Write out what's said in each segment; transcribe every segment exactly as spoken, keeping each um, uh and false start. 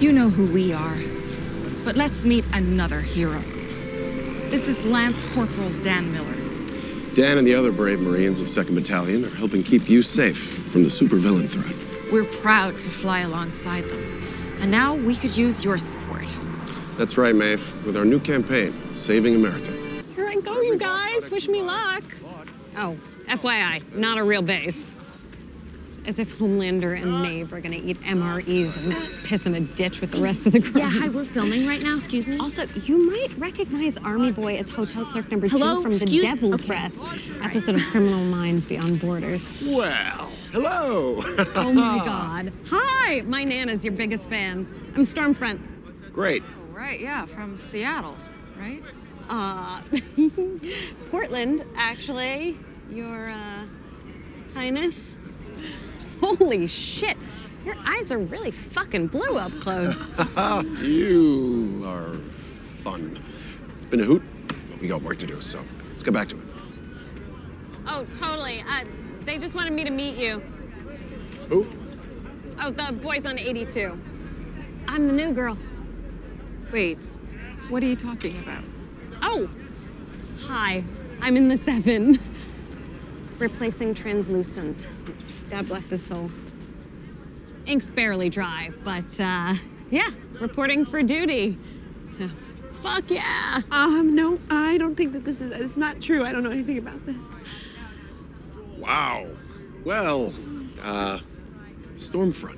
You know who we are. But let's meet another hero. This is Lance Corporal Dan Miller. Dan and the other brave Marines of second Battalion are helping keep you safe from the supervillain threat. We're proud to fly alongside them. And now we could use your support. That's right, Maeve. With our new campaign, Saving America. Here I go, you guys. Wish me luck. Oh, F Y I, not a real base. As if Homelander and Maeve are gonna eat M R Es and piss in a ditch with the rest of the crew. Yeah, hi, we're filming right now, excuse me. Also, you might recognize Army Boy as hotel clerk number Hello? two from Excuse- The Devil's okay. Breath, episode of Criminal Minds Beyond Borders. Well, hello. Oh my God. Hi, my Nana's your biggest fan. I'm Stormfront. Great. Right, yeah, from Seattle, right? Uh, Portland, actually. Your, uh, Highness. Holy shit. Your eyes are really fucking blue up close. You are fun. It's been a hoot, but we got work to do, so let's get back to it. Oh, totally. Uh, they just wanted me to meet you. Who? Oh, the boys on eighty-two. I'm the new girl. Wait, what are you talking about? Oh, hi. I'm in the seven. Replacing Translucent. God bless his soul. Ink's barely dry, but uh, yeah, reporting for duty. So, fuck yeah. Um, no, I don't think that this is, it's not true. I don't know anything about this. Wow. Well, uh, Stormfront.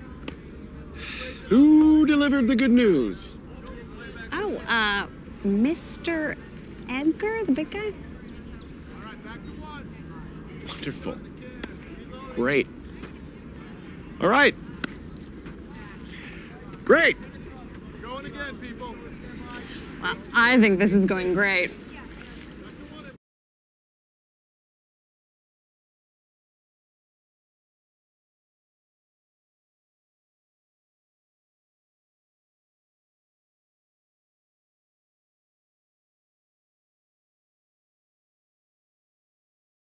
Who delivered the good news? Oh, uh, Mister Edgar, the big guy? Wonderful. Great. All right. Great. Well, I think this is going great.